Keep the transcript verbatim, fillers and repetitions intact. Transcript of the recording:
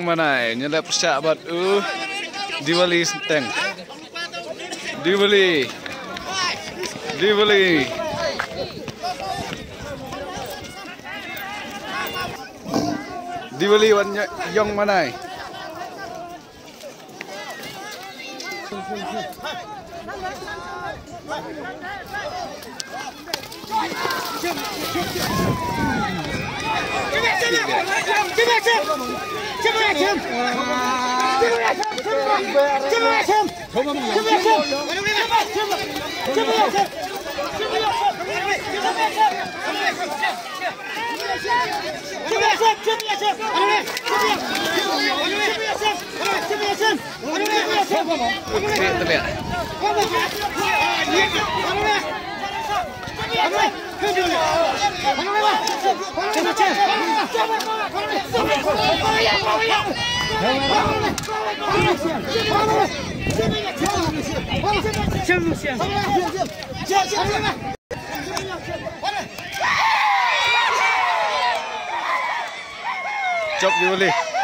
mana nyelap persak bat uh dibeli senteng dibeli dibeli dibeli wan yong mana Chop dibeli.